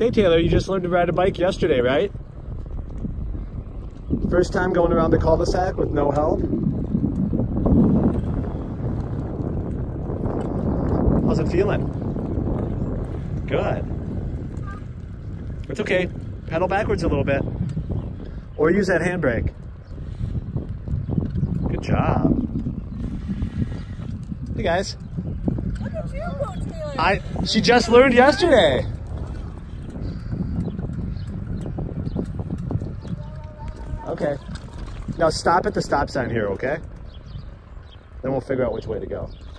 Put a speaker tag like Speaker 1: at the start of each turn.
Speaker 1: Okay, Taylor, you just learned to ride a bike yesterday, right? First time going around the cul-de-sac with no help? How's it feeling? Good. It's okay. Pedal backwards a little bit. Or use that handbrake. Good job. Hey guys.
Speaker 2: Look at you go, Taylor.
Speaker 1: She just learned yesterday. Okay. Now stop at the stop sign here, okay? Then we'll figure out which way to go.